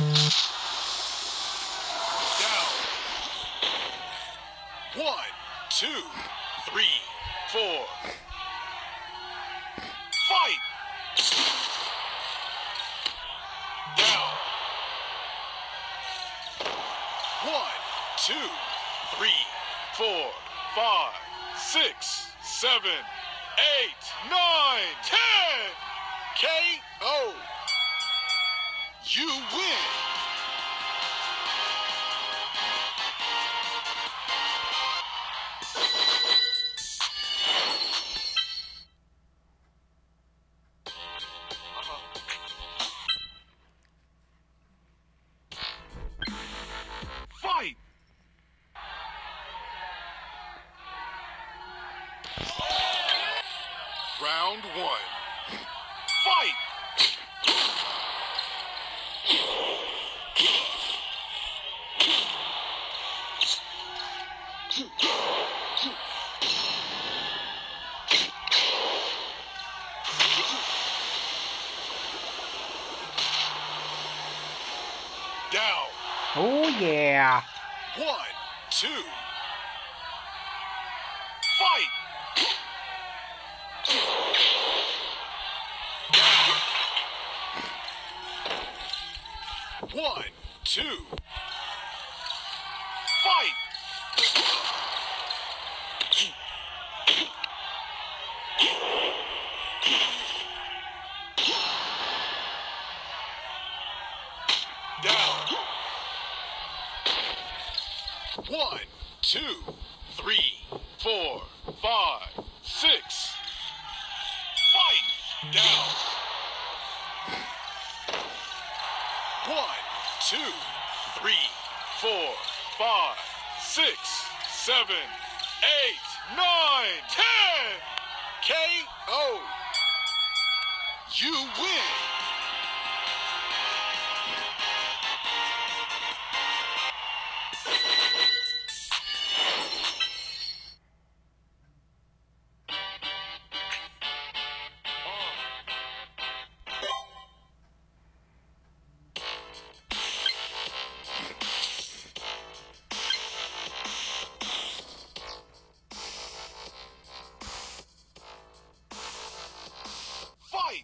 Down. 1, 2, 3, 4. Fight! Down. 1, 2, 3, 4, 5, 6, 7, 8, 9, 10. KO. You win. Fight! Round 1. Fight! Down. Oh yeah. 1, 2. Fight! Down. 1, 2. Fight! Down. 1, 2, 3, 4, 5, 6. Fight! Down. 1, 2, 3, 4, 5, 6, 7, 8, 9, 10. KO. You win. Fight!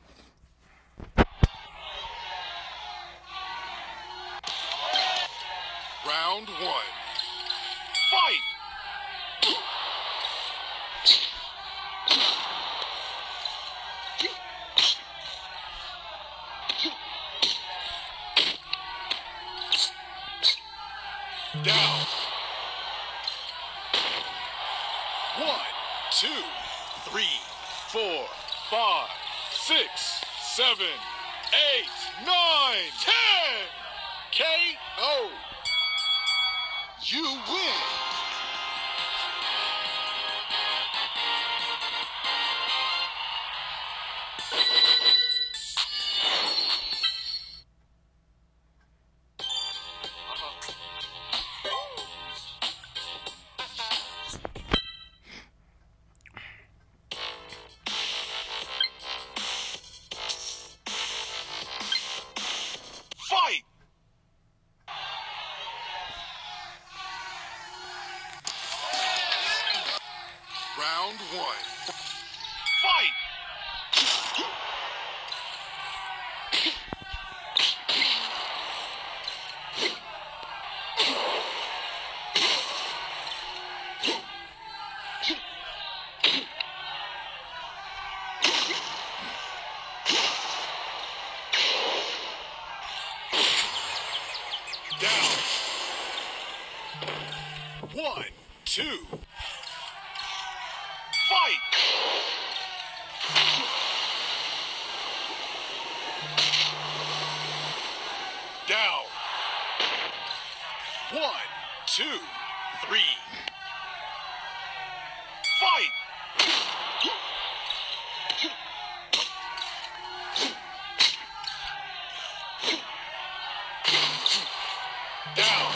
Round 1. Fight! Down. 1, 2, 3, 4, 5, 6, 7, 8, 9, 10. KO. You win. Fight! Round 1. Fight! Down. 1, 2. Fight! Down. 1, 2, 3. Fight! Down.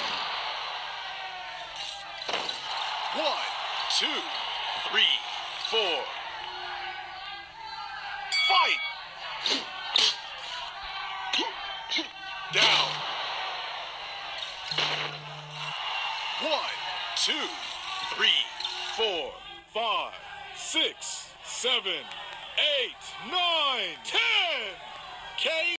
1, 2, 3, 4. Fight! Down. 1, 2, 3, 4, 5, 6, 7, 8, 9, 10. K.